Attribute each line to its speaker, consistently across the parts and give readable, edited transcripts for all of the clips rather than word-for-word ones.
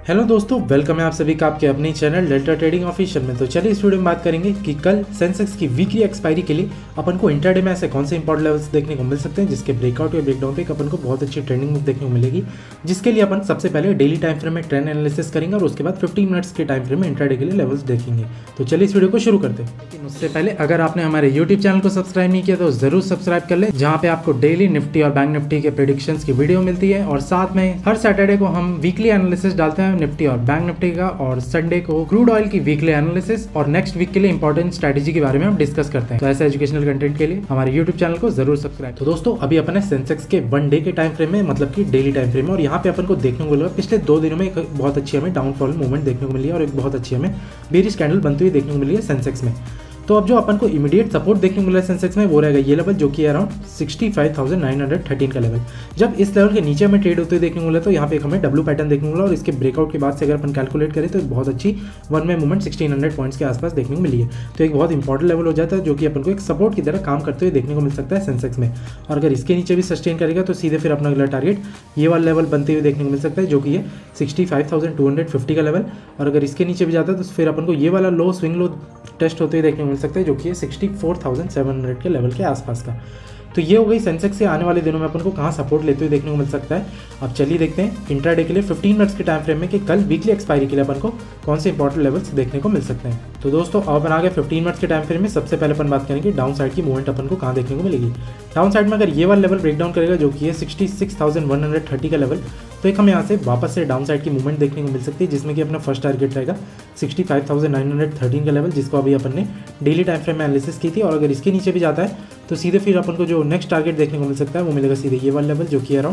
Speaker 1: Hello दोस्तों, welcome है आप सभी का आपके अपने चैनल डेल्टा ट्रेडिंग ऑफिशियल में। तो चलिए इस वीडियो में बात करेंगे कि कल सेंसेक्स की वीकली एक्सपायरी के लिए अपन को इंट्राडे में ऐसे कौन से इंपॉर्टेंट लेवल्स देखने को मिल सकते हैं जिसके ब्रेकआउट या ब्रेकडाउन पे अपन को बहुत अच्छी ट्रेंडिंग मूव देखने को मिलेगी, जिसके लिए अपन सबसे पहले डेली टाइम फ्रेम में ट्रेंड एनालिसिस करेंगे और उसके बाद 15 मिनट्स के टाइम फ्रेम में इंट्राडे के लिए लेवल्स देखेंगे। तो चलिए इस वीडियो को शुरू करते हैं। लेकिन उससे पहले अगर आपने हमारे यूट्यूब चैनल को सब्सक्राइब नहीं किया तो जरूर सब्सक्राइब कर ले, जहाँ पे आपको डेली निफ्टी और बैंक निफ्टी के प्रेडिक्शंस की वीडियो मिलती है और साथ में हर सैटरडे को हम वीकली एनालिसिस डालते हैं निफ्टी और बैंक निफ्टी का, और संडे को क्रूड ऑयल की वीकली एनालिसिस और नेक्स्ट वीक के लिए इंपॉर्टेंट स्ट्रेटेजी के बारे में हम डिस्कस करते हैं। तो ऐसे एजुकेशनल कंटेंट के लिए हमारे यूट्यूब चैनल को जरूर सब्सक्राइब। तो दोस्तों अभी अपन है सेंसेक्स के 1 डे के टाइम फ्रेम में, मतलब कि डेली टाइम फ्रेम में, और यहाँ पे अपन को देखने को मिला पिछले 2 दिनों में एक बहुत अच्छी हमें डाउनफॉल मूवमेंट देखने को मिली है और एक बहुत अच्छी हमें बेरिश कैंडल बनती हुई देखने को मिली है सेंसेक्स में। तो अब जो अपन को इमीडिएट सपोर्ट देखने को मिला है सेंसेक्स में वो रहेगा ये लेवल, जो कि अराउंड 65,913 का लेवल। जब इस लेवल के नीचे हमें ट्रेड होते हुए देखने को मिला तो यहाँ पे एक हमें डब्ल्यू पैटर्न देखने को मिला और इसके ब्रेकआउट के बाद से अगर अपन कैलकुलेट करें तो बहुत अच्छी वन वे मूवमेंट 1600 पॉइंट्स के आसपास देखने को मिली है। तो एक बहुत इंपॉर्टेंट लेवल हो जाता है जो कि अपन को एक सपोर्ट की तरह काम करते हुए देखने को मिल सकता है सेंसेक्स में। और अगर इसके नीचे भी सस्टेन करेगा तो सीधे फिर अपना अगला टारगेट ये वाला लेवल बनते हुए देखने को मिल सकता है, जो कि है 65,250 का लेवल। और अगर इसके नीचे भी जाता है तो फिर अपन को ये वाला लो स्विंग लो टेस्ट होते हुए देखने को मिल सकता है, जो कि है 64,700 के लेवल के आसपास का। तो ये हो गई सेंसेक्स से आने वाले दिनों में अपन को कहाँ सपोर्ट लेते हुए देखने को मिल सकता है। अब चलिए देखते हैं इंट्राडे के लिए 15 मिनट्स के टाइम फ्रेम में कि कल वीकली एक्सपायरी के लिए अपन को कौन से इंपॉर्टेंट लेवल्स देखने को मिल सकते हैं। तो दोस्तों अब अपन आ गए 15 मिनट्स के टाइम फ्रेम में। सबसे पहले अपन बात करेंगे डाउन साइड की मूवमेंट अपन को कहाँ देखने को मिलेगी। डाउन साइड में अगर ये वाला लेवल ब्रेकडाउन करेगा जो कि है 66,130 का लेवल, तो एक हमें यहाँ से वापस से डाउन साइड की मूवमेंट देखने को मिल सकती है, जिसमें कि अपना फर्स्ट टारगेट रहेगा 65,913 का लेवल, जिसको अभी अपन ने डेली टाइम फ्रेम में एनालिसिस की थी। और अगर इसके नीचे भी जाता है तो सीधे फिर अपन को जो नेक्स्ट टारगेट देखने को मिल सकता है वो मिलेगा सीधे ये वाला लेवल, जो कि अराउंड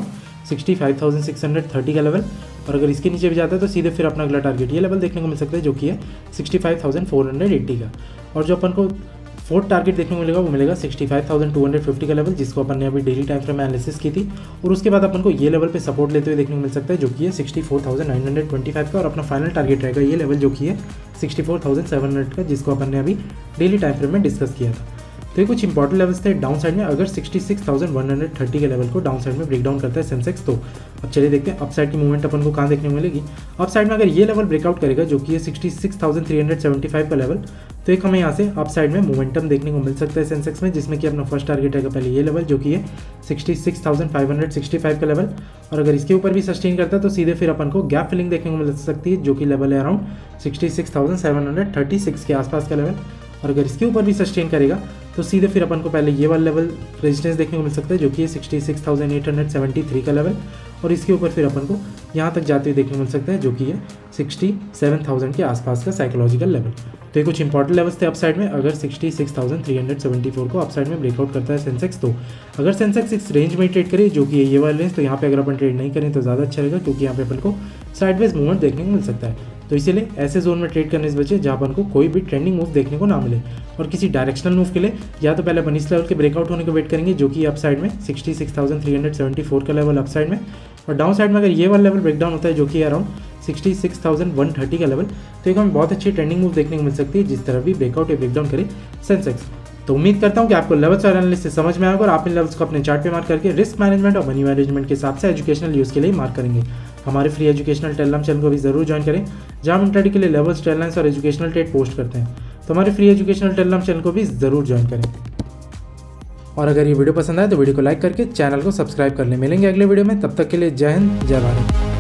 Speaker 1: 65,630 का लेवल। और अगर इसके नीचे भी जाता है तो सीधे फिर अपना अगला टारगेट ये लेवल देखने को मिल सकता है, जो कि है 65,480 का। और जो अपन को फोर्थ टारगेट देखने को मिलेगा वो मिलेगा 65,250 का लेवल, जिसको अपन ने अभी डेली टाइम फ्रेम में एनालिसिस की थी। और उसके बाद अपन को ये लेवल पे सपोर्ट लेते हुए देखने को मिल सकता है, जो कि है 64,925 का। और अपना फाइनल टारगेट रहेगा ये लेवल, जो कि है 64,700 का, जिसको अपन ने अभी डेली टाइम फ्रेम में डिस्कस किया था। तो ये कुछ इंपॉर्टेंट लेवल्स थे डाउन साइड में। अगर 66,130 के लेवल को डाउन साइड में ब्रेकडाउन करता है सेंसेक्स, तो अब चलिए देखते हैं अप साइड की मूवमेंट अपन को कहाँ देखने को मिलेगी। अप साइड में अगर ये लेवल ब्रेकआउट करेगा जो कि है 66,375 का लेवल, तो एक हमें यहाँ से अप साइड में मोमेंटम देखने को मिल सकता है सेंसेक्स में, जिसमें कि अपना फर्स्ट टारगेट रहेगा पहले ये लेवल, जो कि है 66,565 का लेवल। और अगर इसके ऊपर भी सस्टेन करता है तो सीधे फिर अपन को गैप फिलिंग देखने को मिल सकती है, जो कि लेवल है अराउंड 66,736 के आसपास का लेवल। और अगर इसके ऊपर भी सस्टेन करेगा तो सीधे फिर अपन को पहले ये वाला लेवल रेजिस्टेंस देखने को मिल सकता है, जो कि है 66,873 का लेवल। और इसके ऊपर फिर अपन को यहाँ तक जाते हुए देखने को मिल सकता है, जो कि है 67,000 के आसपास का साइकोलॉजिकल लेवल। तो ये कुछ इंपॉर्टेंट लेवल्स थे अप साइड में। अगर 66,374 को अप साइड में ब्रेकआउट करता है सेंसेक्स, तो अगर सेंसेक्स इस रेंज में ट्रेड करे जो कि ये वाला रेंज, तो यहाँ पे अगर अपन ट्रेड नहीं करें तो ज़्यादा अच्छा रहेगा, क्योंकि यहाँ पे अपन को साइडवेज मूवमेंट देखने को मिल सकता है। तो इसीलिए ऐसे जोन में ट्रेड करने से बचे जहाँ अपन को कोई भी ट्रेंडिंग मूव देखने को ना मिले। और किसी डायरेक्शनल मूव के लिए या तो पहले अपन इस लेवल के ब्रेकआउट होने को वेट करेंगे, जो कि अप साइड में 66,374 का लेवल अप साइड में। और डाउन साइड में अगर ये वाला लेवल ब्रेकडाउन होता है जो कि अराउंड 66,130 का लेवल, तो एक हमें बहुत अच्छी ट्रेंडिंग मूव देखने को मिल सकती है जिस तरह भी ब्रेकआउट या ब्रेकडाउन करे सेंसेक्स। तो उम्मीद करता हूँ कि आपको लेवल्स और एनालिसिस समझ में आएगा और आप इन लेवल्स को अपने चार्ट पे मार्क करके रिस्क मैनेजमेंट और मनी मैनेजमेंट के हिसाब से एजुकेशनल यूज़ के लिए मार्क करेंगे। हमारे फ्री एजुकेशनल टेलीग्राम चैनल को भी जरूर ज्वाइन करें, जहाँ हम इंट्राडे के लिए लेवल्स, ट्रेंड और एजुकेशनल ट्रेड पोस्ट करते हैं। तो हमारे फ्री एजुकेशनल टेलीग्राम चैनल को भी जरूर ज्वाइन करें। और अगर ये वीडियो पसंद आए तो वीडियो को लाइक करके चैनल को सब्सक्राइब कर लें। मिलेंगे अगले वीडियो में, तब तक के लिए जय हिंद, जय भारत।